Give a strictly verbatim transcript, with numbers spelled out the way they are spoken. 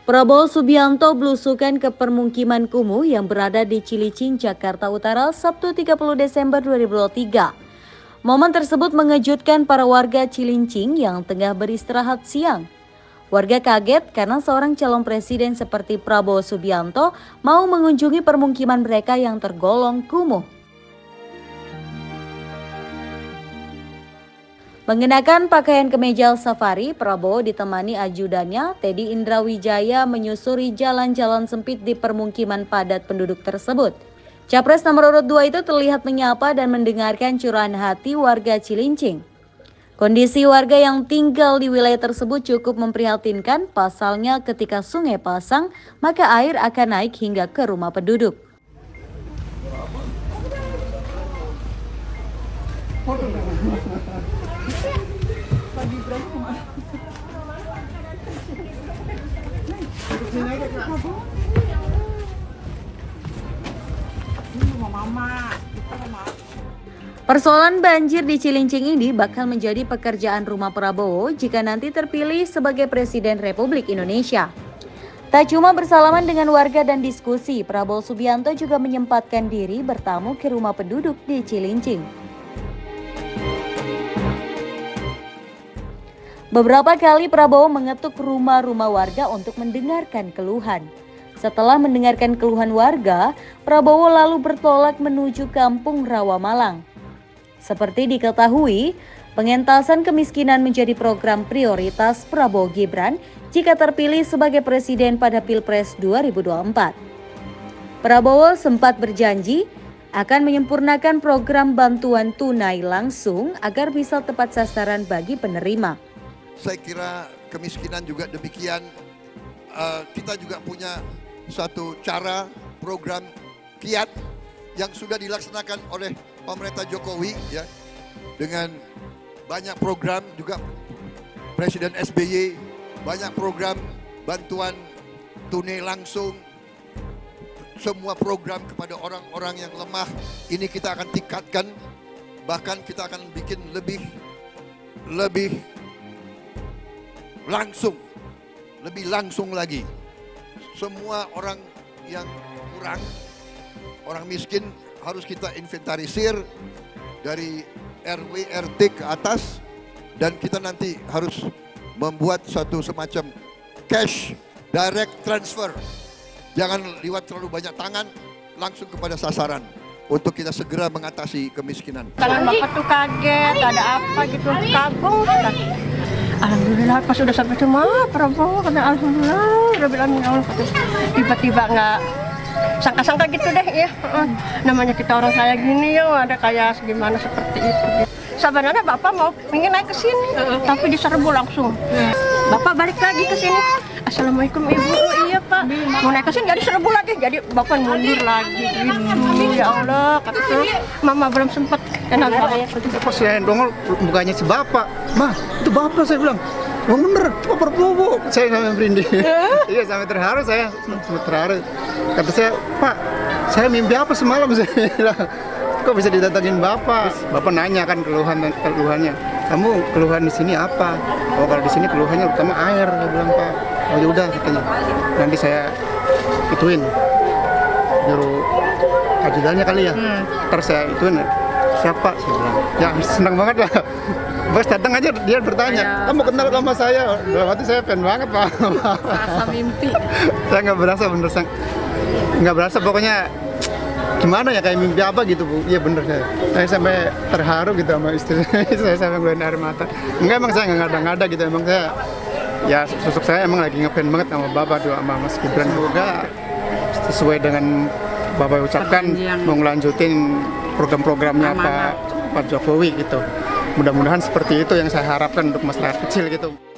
Prabowo Subianto belusukan ke permukiman kumuh yang berada di Cilincing, Jakarta Utara, Sabtu tiga puluh Desember dua ribu dua puluh tiga. Momen tersebut mengejutkan para warga Cilincing yang tengah beristirahat siang. Warga kaget karena seorang calon presiden seperti Prabowo Subianto mau mengunjungi permukiman mereka yang tergolong kumuh. Mengenakan pakaian kemeja safari, Prabowo ditemani ajudannya, Teddy Indrawijaya, menyusuri jalan-jalan sempit di permukiman padat penduduk tersebut. Capres nomor urut dua itu terlihat menyapa dan mendengarkan curahan hati warga Cilincing. Kondisi warga yang tinggal di wilayah tersebut cukup memprihatinkan, pasalnya ketika sungai pasang, maka air akan naik hingga ke rumah penduduk. Persoalan banjir di Cilincing ini bakal menjadi pekerjaan rumah Prabowo jika nanti terpilih sebagai Presiden Republik Indonesia. Tak cuma bersalaman dengan warga dan diskusi, Prabowo Subianto juga menyempatkan diri bertamu ke rumah penduduk di Cilincing. Beberapa kali Prabowo mengetuk rumah-rumah warga untuk mendengarkan keluhan. Setelah mendengarkan keluhan warga, Prabowo lalu bertolak menuju Kampung Rawamalang. Seperti diketahui, pengentasan kemiskinan menjadi program prioritas Prabowo Gibran jika terpilih sebagai presiden pada Pilpres dua ribu dua puluh empat. Prabowo sempat berjanji akan menyempurnakan program bantuan tunai langsung agar bisa tepat sasaran bagi penerima. Saya kira kemiskinan juga demikian. Uh, kita juga punya satu cara program Kiat yang sudah dilaksanakan oleh pemerintah Jokowi, ya, dengan banyak program juga Presiden S B Y, banyak program bantuan tunai langsung, semua program kepada orang-orang yang lemah ini kita akan tingkatkan, bahkan kita akan bikin lebih lebih langsung, lebih langsung lagi. Semua orang yang kurang, orang miskin harus kita inventarisir dari R W R T ke atas, dan kita nanti harus membuat satu semacam cash direct transfer. Jangan lewat terlalu banyak tangan, langsung kepada sasaran untuk kita segera mengatasi kemiskinan. Tangan Bapak tuh kaget, ada apa gitu, kagum. Alhamdulillah pas udah sampai rumah Prabowo, karena alhamdulillah udah bilang tiba-tiba nggak sangka-sangka gitu deh ya. Namanya kita orang kaya gini ya, ada kayak gimana seperti itu. Sebenarnya Bapak mau ingin naik ke sini, tapi diserbu langsung. Bapak balik lagi ke sini. Assalamualaikum Ibu. Oh, iya Pak. Mau naik ke sini jadi serbu lagi, jadi Bapak mundur lagi. Ibu, ya Allah, kata Mama belum sempat kenal saya. Pas saya dongol bukannya si Bapak. Mah, itu Bapak, saya bilang. Oh bener, itu Prabowo. Saya sampai merinding. Iya, sampai terharu saya. Sampai terharu. Kata saya, Pak, saya mimpi apa semalam? Saya bilang, kok bisa didatangin Bapak? Bapak nanya kan keluhan dan keluhannya. Kamu keluhan di sini apa? Oh, kalau di sini keluhannya utama air, dia bilang, Pak. Oh ya udah katanya. Nanti saya ituin. Nyuruh ajudannya kali ya. Hmm. Terus saya ituin. Siapa? Saya bilang. Ya senang banget lah. Bos datang aja dia bertanya, kamu kenal sama saya? Dalam hati saya fan banget Pak. Rasa mimpi. Saya nggak berasa bener, nggak berasa pokoknya gimana ya, kayak mimpi apa gitu Bu. Iya bener, saya saya sampai terharu gitu sama istri saya, sampai ngeluarin air mata. Enggak, emang saya nggak ngada-ngada gitu, emang saya ya sosok saya emang lagi ngefan banget sama Bapak doa sama Mas Gibran. Semoga sesuai dengan Bapak ucapkan mau ngelanjutin program-programnya Pak Pak Jokowi gitu. Mudah-mudahan seperti itu yang saya harapkan untuk masyarakat kecil gitu.